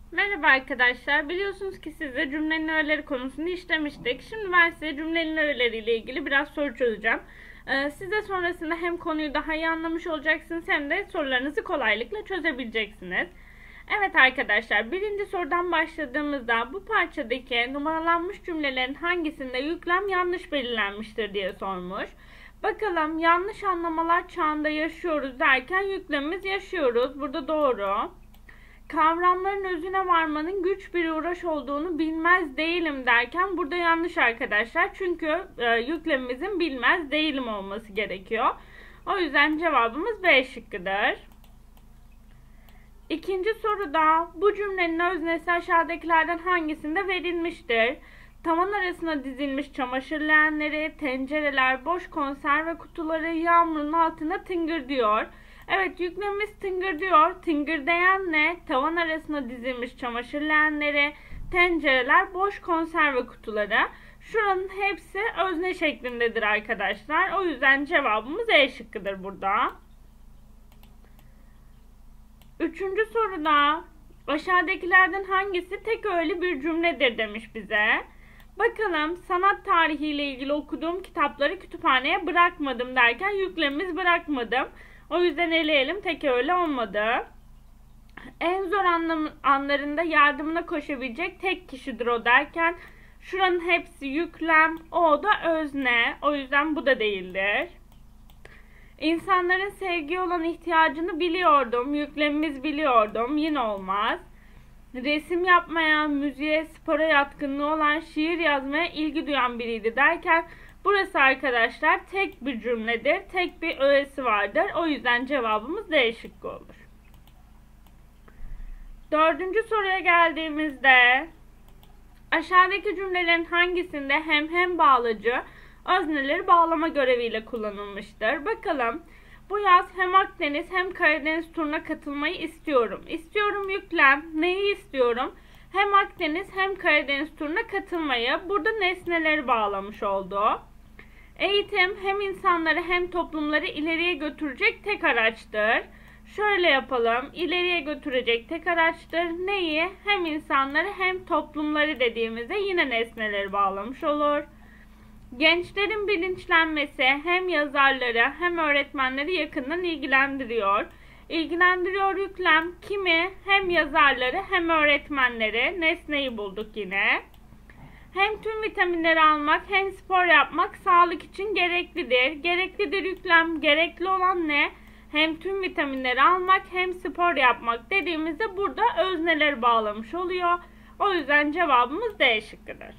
Merhaba arkadaşlar. Biliyorsunuz ki size cümlenin öğeleri konusunu işlemiştik. Şimdi ben size cümlenin öğeleriyle ilgili biraz soru çözeceğim. Siz de sonrasında hem konuyu daha iyi anlamış olacaksınız hem de sorularınızı kolaylıkla çözebileceksiniz. Evet arkadaşlar, birinci sorudan başladığımızda bu parçadaki numaralanmış cümlelerin hangisinde yüklem yanlış belirlenmiştir diye sormuş. Bakalım, yanlış anlamalar çağında yaşıyoruz derken yüklemimiz yaşıyoruz. Burada doğru. Kavramların özüne varmanın güç bir uğraş olduğunu bilmez değilim derken burada yanlış arkadaşlar. Çünkü yüklemimizin bilmez değilim olması gerekiyor. O yüzden cevabımız B şıkkıdır. İkinci soruda bu cümlenin öznesi aşağıdakilerden hangisinde verilmiştir? Tavan arasına dizilmiş çamaşır leğenleri, tencereler, boş konserve kutuları yağmurun altına tıngırdıyor. Evet, yüklemimiz tıngırdıyor. Tıngırdayan ne? Tavan arasına dizilmiş çamaşır leğenleri, tencereler, boş konserve kutuları. Şuranın hepsi özne şeklindedir arkadaşlar. O yüzden cevabımız E şıkkıdır burada. Üçüncü soruda aşağıdakilerden hangisi tek öğeli bir cümledir demiş bize. Bakalım, sanat tarihiyle ilgili okuduğum kitapları kütüphaneye bırakmadım derken yüklemimiz bırakmadım. O yüzden eleyelim, tek öğeli olmadı. En zor anlarında yardımına koşabilecek tek kişidir o derken şuranın hepsi yüklem, o da özne. O yüzden bu da değildir. İnsanların sevgiye olan ihtiyacını biliyordum. Yüklemimiz biliyordum. Yine olmaz. Resim yapmaya, müziğe, spora yatkınlığı olan, şiir yazmaya ilgi duyan biriydi derken burası arkadaşlar tek bir cümledir. Tek bir öğesi vardır. O yüzden cevabımız D şıkkı olur. Dördüncü soruya geldiğimizde aşağıdaki cümlelerin hangisinde hem bağlacı özneleri bağlama göreviyle kullanılmıştır? Bakalım. Bu yaz hem Akdeniz hem Karadeniz turuna katılmayı istiyorum. İstiyorum yüklem. Neyi istiyorum? Hem Akdeniz hem Karadeniz turuna katılmayı. Burada nesneleri bağlamış oldu. Eğitim hem insanları hem toplumları ileriye götürecek tek araçtır. Şöyle yapalım. İleriye götürecek tek araçtır. Neyi? Hem insanları hem toplumları dediğimizde yine nesneleri bağlamış olur. Gençlerin bilinçlenmesi hem yazarları hem öğretmenleri yakından ilgilendiriyor. İlgilendiriyor yüklem kimi? Hem yazarları hem öğretmenleri. Nesneyi bulduk yine. Hem tüm vitaminleri almak hem spor yapmak sağlık için gereklidir. Gereklidir yüklem. Gerekli olan ne? Hem tüm vitaminleri almak hem spor yapmak dediğimizde burada özneleri bağlamış oluyor. O yüzden cevabımız D şıkkıdır.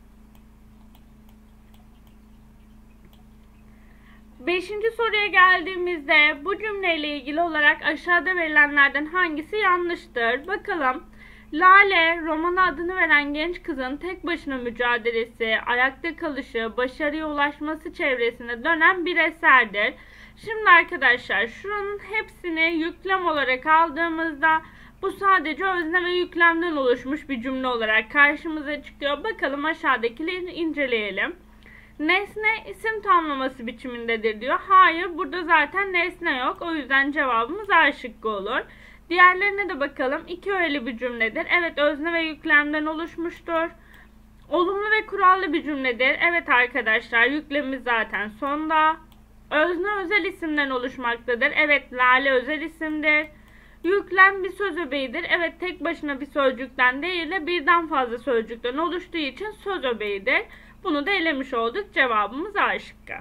Beşinci soruya geldiğimizde bu cümleyle ilgili olarak aşağıda verilenlerden hangisi yanlıştır? Bakalım. Lale, romana adını veren genç kızın tek başına mücadelesi, ayakta kalışı, başarıya ulaşması çevresinde dönen bir eserdir. Şimdi arkadaşlar şuranın hepsini yüklem olarak aldığımızda bu sadece özne ve yüklemden oluşmuş bir cümle olarak karşımıza çıkıyor. Bakalım aşağıdakileri inceleyelim. Nesne isim tamlaması biçimindedir diyor. Hayır, burada zaten nesne yok. O yüzden cevabımız A şıkkı olur. Diğerlerine de bakalım. İki öğeli bir cümledir. Evet, özne ve yüklemden oluşmuştur. Olumlu ve kurallı bir cümledir. Evet arkadaşlar, yüklemimiz zaten sonda. Özne özel isimden oluşmaktadır. Evet, Lale özel isimdir. Yüklem bir söz öbeğidir. Evet, tek başına bir sözcükten değil de birden fazla sözcükten oluştuğu için söz öbeğidir. Bunu da elemiş olduk. Cevabımız A şıkkı.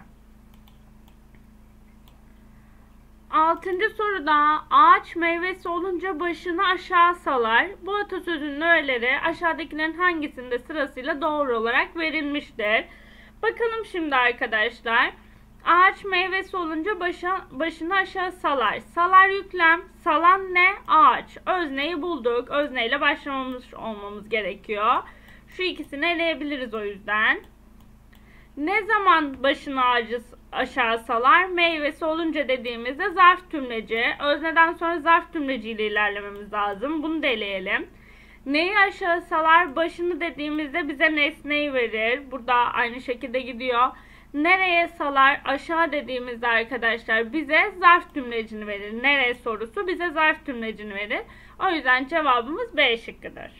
Altıncı soruda ağaç meyvesi olunca başını aşağı salar. Bu atasözünün öğeleri aşağıdakilerin hangisinde sırasıyla doğru olarak verilmiştir? Bakalım şimdi arkadaşlar. Ağaç meyvesi olunca başını aşağı salar. Salar yüklem. Salan ne? Ağaç. Özneyi bulduk. Özneyle başlamamız olmamız gerekiyor. Şu ikisini eleyebiliriz o yüzden. Ne zaman başını ağacı aşağı salar? Meyvesi olunca dediğimizde zarf tümleci. Özneden sonra zarf tümleci ile ilerlememiz lazım. Bunu da eleyelim. Neyi aşağı salar? Başını dediğimizde bize nesneyi verir. Burada aynı şekilde gidiyor. Nereye salar? Aşağı dediğimizde arkadaşlar bize zarf tümlecini verir. Nereye sorusu bize zarf tümlecini verir. O yüzden cevabımız B şıkkıdır.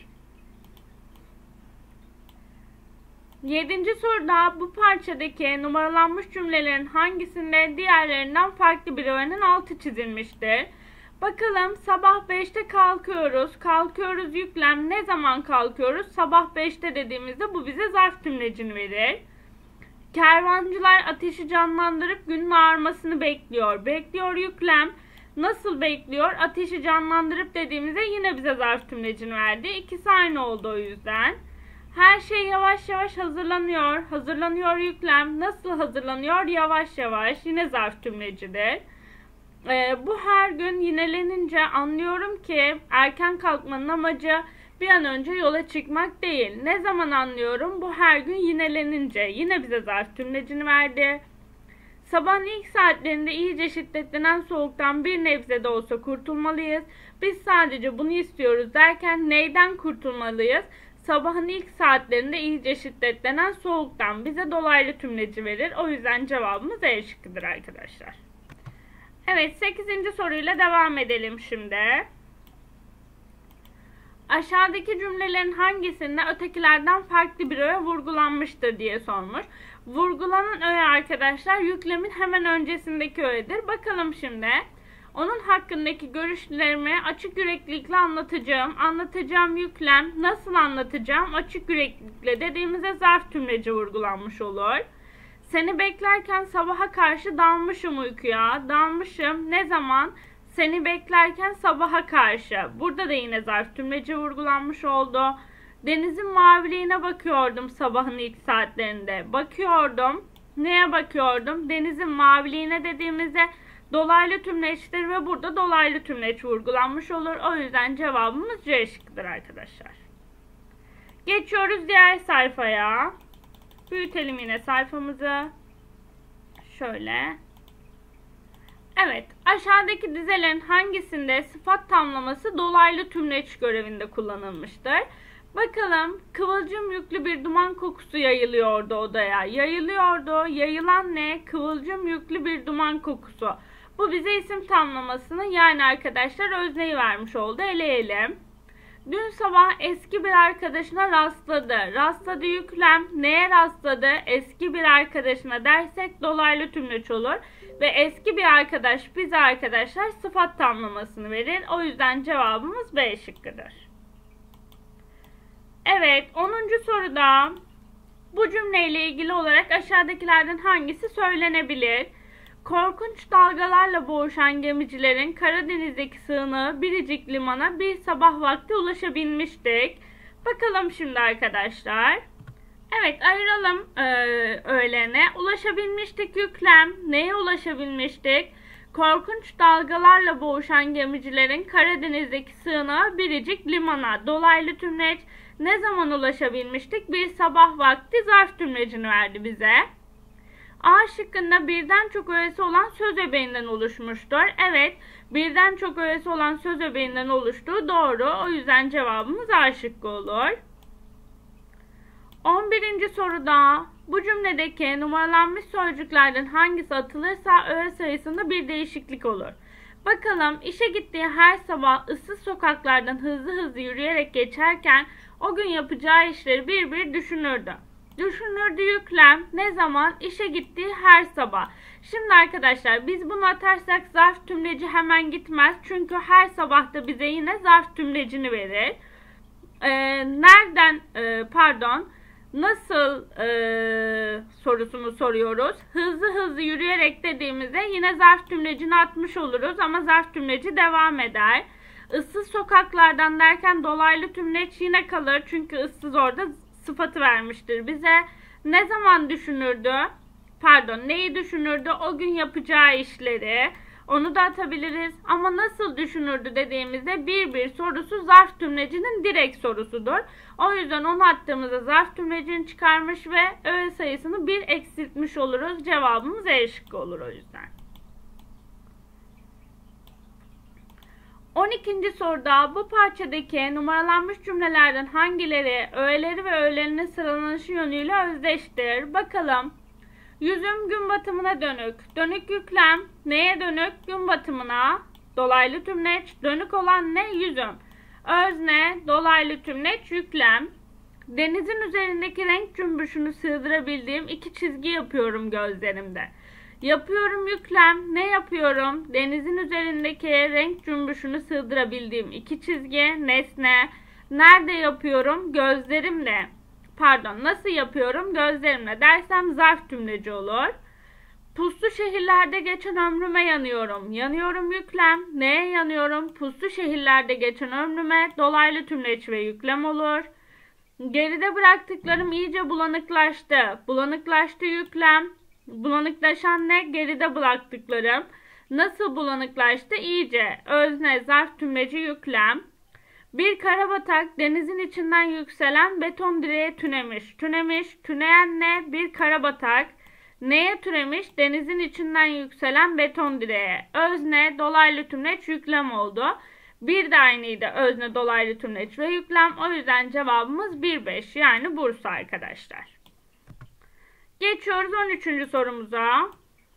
7. soruda bu parçadaki numaralanmış cümlelerin hangisinde diğerlerinden farklı bir öğenin altı çizilmiştir? Bakalım, sabah 5'te kalkıyoruz. Kalkıyoruz yüklem. Ne zaman kalkıyoruz? Sabah 5'te dediğimizde bu bize zarf tümlecini verir. Kervancılar ateşi canlandırıp günün ağarmasını bekliyor. Bekliyor yüklem. Nasıl bekliyor? Ateşi canlandırıp dediğimizde yine bize zarf tümlecini verdi. İkisi aynı oldu o yüzden. Her şey yavaş yavaş hazırlanıyor. Hazırlanıyor yüklem. Nasıl hazırlanıyor? Yavaş yavaş. Yine zarf tümlecidir. Bu her gün yinelenince anlıyorum ki erken kalkmanın amacı bir an önce yola çıkmak değil. Ne zaman anlıyorum? Bu her gün yinelenince. Yine bize zarf tümlecini verdi. Sabahın ilk saatlerinde iyice şiddetlenen soğuktan bir nebze de olsa kurtulmalıyız. Biz sadece bunu istiyoruz derken neyden kurtulmalıyız? Sabahın ilk saatlerinde iyice şiddetlenen soğuktan bize dolaylı tümleci verir. O yüzden cevabımız E şıkkıdır arkadaşlar. Evet, 8. soruyla devam edelim şimdi. Aşağıdaki cümlelerin hangisinde ötekilerden farklı bir öğe vurgulanmıştır diye sormuş. Vurgulanan öğe arkadaşlar yüklemin hemen öncesindeki öğedir. Bakalım şimdi. Onun hakkındaki görüşlerimi açık yüreklilikle anlatacağım. Anlatacağım yüklem. Nasıl anlatacağım? Açık yüreklilikle dediğimizde zarf tümleci vurgulanmış olur. Seni beklerken sabaha karşı dalmışım uykuya. Dalmışım. Ne zaman? Seni beklerken sabaha karşı. Burada da yine zarf tümleci vurgulanmış oldu. Denizin maviliğine bakıyordum sabahın ilk saatlerinde. Bakıyordum. Neye bakıyordum? Denizin maviliğine dediğimizde dolaylı tümleçtir ve burada dolaylı tümleç vurgulanmış olur. O yüzden cevabımız C şıkkıdır arkadaşlar. Geçiyoruz diğer sayfaya. Büyütelim yine sayfamızı. Şöyle. Evet, aşağıdaki dizelerin hangisinde sıfat tamlaması dolaylı tümleç görevinde kullanılmıştır? Bakalım, kıvılcım yüklü bir duman kokusu yayılıyordu odaya. Yayılıyordu. Yayılan ne? Kıvılcım yüklü bir duman kokusu. Bu bize isim tamlamasını yani arkadaşlar özneyi vermiş oldu. Eleyelim. Dün sabah eski bir arkadaşına rastladı. Rastladı yüklem. Neye rastladı? Eski bir arkadaşına dersek dolaylı tümleç olur. Ve eski bir arkadaş bize arkadaşlar sıfat tamlamasını verir. O yüzden cevabımız B şıkkıdır. Evet, 10. soruda bu cümleyle ilgili olarak aşağıdakilerden hangisi söylenebilir? Korkunç dalgalarla boğuşan gemicilerin Karadeniz'deki sığınağı Biricik Liman'a bir sabah vakti ulaşabilmiştik. Bakalım şimdi arkadaşlar. Evet, ayıralım öğlene. Ulaşabilmiştik yüklem. Neye ulaşabilmiştik? Korkunç dalgalarla boğuşan gemicilerin Karadeniz'deki sığınağı Biricik Liman'a. Dolaylı tümleç. Ne zaman ulaşabilmiştik? Bir sabah vakti zarf tümlecini verdi bize. A şıkkında birden çok öğesi olan söz öbeğinden oluşmuştur. Evet, birden çok öğesi olan söz öbeğinden oluştuğu doğru. O yüzden cevabımız A şıkkı olur. 11. soruda bu cümledeki numaralanmış sözcüklerden hangisi atılırsa öğe sayısında bir değişiklik olur. Bakalım, işe gittiği her sabah ıssız sokaklardan hızlı hızlı yürüyerek geçerken o gün yapacağı işleri bir bir düşünürdü. Düşünürdü yüklem. Ne zaman? İşe gittiği her sabah. Şimdi arkadaşlar biz bunu atarsak zarf tümleci hemen gitmez. Çünkü her sabah da bize yine zarf tümlecini verir. Nasıl sorusunu soruyoruz. Hızlı hızlı yürüyerek dediğimizde yine zarf tümlecini atmış oluruz ama zarf tümleci devam eder. Issız sokaklardan derken dolaylı tümleç yine kalır. Çünkü ıssız orada sıfatı vermiştir bize. Ne zaman düşünürdü? Neyi düşünürdü? O gün yapacağı işleri. Onu da atabiliriz. Ama nasıl düşünürdü dediğimizde bir sorusu zarf tümlecinin direkt sorusudur. O yüzden onu attığımızda zarf tümlecini çıkarmış ve öğe sayısını 1 eksiltmiş oluruz. Cevabımız E şıkkı olur o yüzden. 12. soruda bu parçadaki numaralanmış cümlelerden hangileri öğeleri ve öğelerinin sıralanışı yönüyle özdeştir? Bakalım. Yüzüm gün batımına dönük. Dönük yüklem. Neye dönük? Gün batımına. Dolaylı tümleç. Dönük olan ne? Yüzüm. Özne, dolaylı tümleç, yüklem. Denizin üzerindeki renk cümbüşünü sığdırabildiğim iki çizgi yapıyorum gözlerimde. Yapıyorum yüklem. Ne yapıyorum? Denizin üzerindeki renk cümbüşünü sığdırabildiğim iki çizgi, nesne. Nerede yapıyorum? Gözlerimle. Pardon, nasıl yapıyorum? Gözlerimle dersem zarf tümleci olur. Puslu şehirlerde geçen ömrüme yanıyorum. Yanıyorum yüklem. Neye yanıyorum? Puslu şehirlerde geçen ömrüme dolaylı tümleç ve yüklem olur. Geride bıraktıklarım iyice bulanıklaştı. Bulanıklaştı yüklem. Bulanıklaşan ne? Geride bıraktıklarım. Nasıl bulanıklaştı? İyice. Özne, zarf tümleci, yüklem. Bir karabatak denizin içinden yükselen beton direğe tünemiş. Tünemiş, tüneyen ne? Bir karabatak. Neye türemiş? Denizin içinden yükselen beton direğe. Özne, dolaylı tümleç, yüklem oldu. Bir de aynıydı. Özne, dolaylı tümleç ve yüklem. O yüzden cevabımız 1-5 yani Bursa arkadaşlar. Geçiyoruz 13. sorumuza.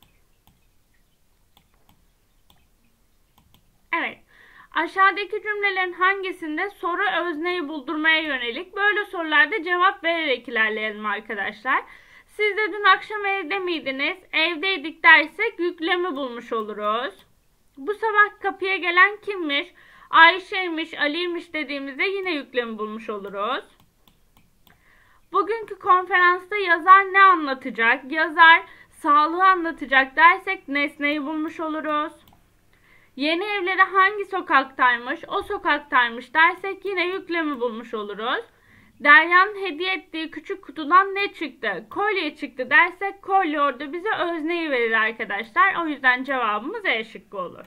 Evet. Aşağıdaki cümlelerin hangisinde soru özneyi buldurmaya yönelik? Böyle sorularda cevap vererek ilerleyelim arkadaşlar. Siz de dün akşam evde miydiniz? Evdeydik dersek yüklemi bulmuş oluruz. Bu sabah kapıya gelen kimmiş? Ayşe'ymiş, Ali'ymiş dediğimizde yine yüklemi bulmuş oluruz. Bugünkü konferansta yazar ne anlatacak? Yazar sağlığı anlatacak dersek nesneyi bulmuş oluruz. Yeni evleri hangi sokaktaymış? O sokaktaymış dersek yine yüklemi bulmuş oluruz. Derya'nın hediye ettiği küçük kutudan ne çıktı? Kolye çıktı dersek kolye orada bize özneyi verir arkadaşlar. O yüzden cevabımız E şıkkı olur.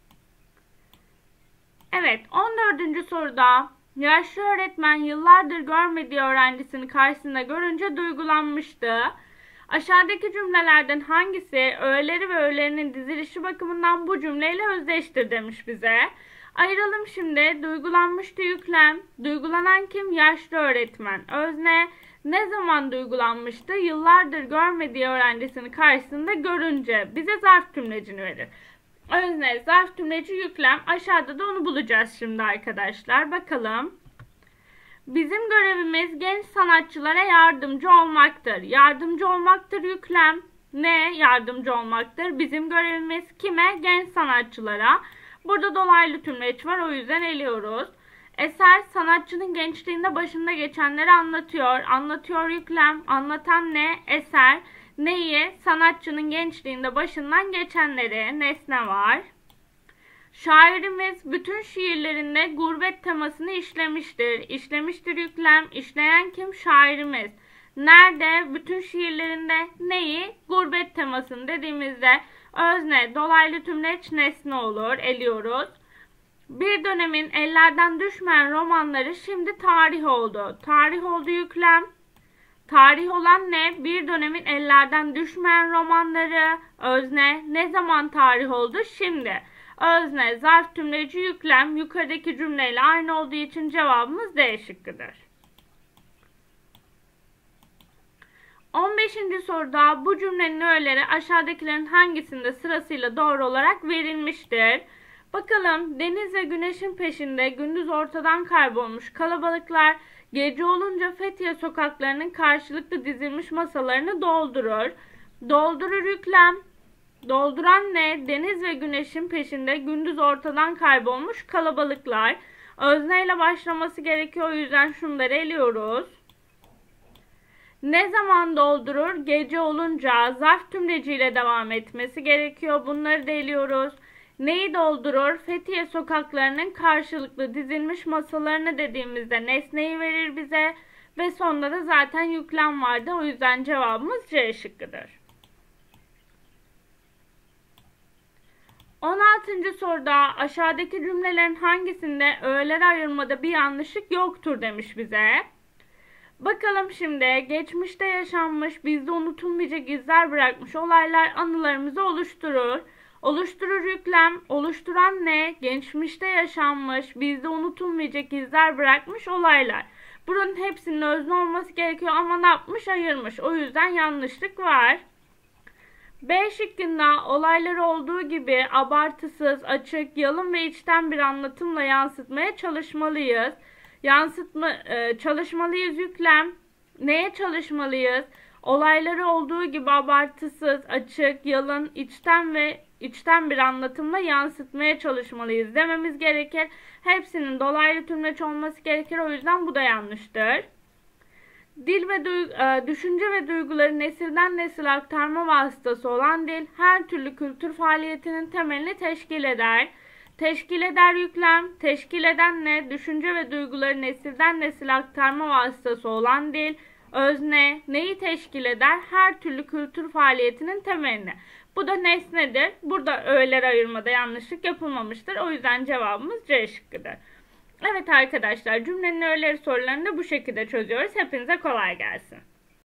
Evet, 14. soruda yaşlı öğretmen yıllardır görmediği öğrencisini karşısında görünce duygulanmıştı. Aşağıdaki cümlelerden hangisi öğeleri ve öğelerinin dizilişi bakımından bu cümleyle özdeştir demiş bize. Ayıralım şimdi. Duygulanmıştı yüklem. Duygulanan kim? Yaşlı öğretmen. Özne ne zaman duygulanmıştı? Yıllardır görmediği öğrencisini karşısında görünce bize zarf tümlecini verir. Özne, zarf tümleci, yüklem. Aşağıda da onu bulacağız şimdi arkadaşlar. Bakalım. Bizim görevimiz genç sanatçılara yardımcı olmaktır. Yardımcı olmaktır yüklem. Ne yardımcı olmaktır? Bizim görevimiz kime? Genç sanatçılara. Burada dolaylı tümleç var, o yüzden eliyoruz. Eser sanatçının gençliğinde başında geçenleri anlatıyor. Anlatıyor yüklem. Anlatan ne? Eser. Neyi? Sanatçının gençliğinde başından geçenleri. Nesne var. Şairimiz bütün şiirlerinde gurbet temasını işlemiştir. İşlemiştir yüklem. İşleyen kim? Şairimiz. Nerede? Bütün şiirlerinde neyi? Gurbet temasını dediğimizde özne, dolaylı tümleç, nesne olur. Eliyoruz. Bir dönemin ellerden düşmeyen romanları şimdi tarih oldu. Tarih oldu yüklem. Tarih olan ne? Bir dönemin ellerden düşmeyen romanları. Özne. Ne zaman tarih oldu? Şimdi. Özne, zarf tümleci, yüklem. Yukarıdaki cümleyle aynı olduğu için cevabımız D şıkkıdır. 15. soruda bu cümlenin öğeleri aşağıdakilerin hangisinde sırasıyla doğru olarak verilmiştir? Bakalım, deniz ve güneşin peşinde gündüz ortadan kaybolmuş kalabalıklar gece olunca Fethiye sokaklarının karşılıklı dizilmiş masalarını doldurur. Doldurur yüklem. Dolduran ne? Deniz ve güneşin peşinde gündüz ortadan kaybolmuş kalabalıklar. Özneyle başlaması gerekiyor, o yüzden şunları eliyoruz. Ne zaman doldurur? Gece olunca zarf tümleciyle devam etmesi gerekiyor. Bunları da eliyoruz. Neyi doldurur? Fethiye sokaklarının karşılıklı dizilmiş masalarını dediğimizde nesneyi verir bize. Ve sonunda da zaten yüklem vardı. O yüzden cevabımız C şıkkıdır. 16. soruda aşağıdaki cümlelerin hangisinde öğelere ayırmada bir yanlışlık yoktur demiş bize. Bakalım şimdi, geçmişte yaşanmış, bizde unutulmayacak izler bırakmış olaylar anılarımızı oluşturur. Oluşturur yüklem. Oluşturan ne? Geçmişte yaşanmış, bizde unutulmayacak izler bırakmış olaylar. Buranın hepsinin özne olması gerekiyor ama ne yapmış? Ayırmış. O yüzden yanlışlık var. B şıkkında olayları olduğu gibi abartısız, açık, yalın ve içten bir anlatımla yansıtmaya çalışmalıyız. Çalışmalıyız yüklem. Neye çalışmalıyız? Olayları olduğu gibi abartısız, açık, yalın, içten bir anlatımla yansıtmaya çalışmalıyız dememiz gerekir. Hepsinin dolaylı tümleç olması gerekir. O yüzden bu da yanlıştır. Dil ve düşünce ve duyguları nesilden nesile aktarma vasıtası olan dil, her türlü kültür faaliyetinin temelini teşkil eder. Teşkil eder yüklem, teşkil eden ne? Düşünce ve duyguları nesilden nesile aktarma vasıtası olan dil, özne, neyi teşkil eder? Her türlü kültür faaliyetinin temelini. Bu da nesnedir. Burada öğeler ayırmada yanlışlık yapılmamıştır. O yüzden cevabımız C şıkkıdır. Evet arkadaşlar, cümlenin öğeleri sorularını da bu şekilde çözüyoruz. Hepinize kolay gelsin.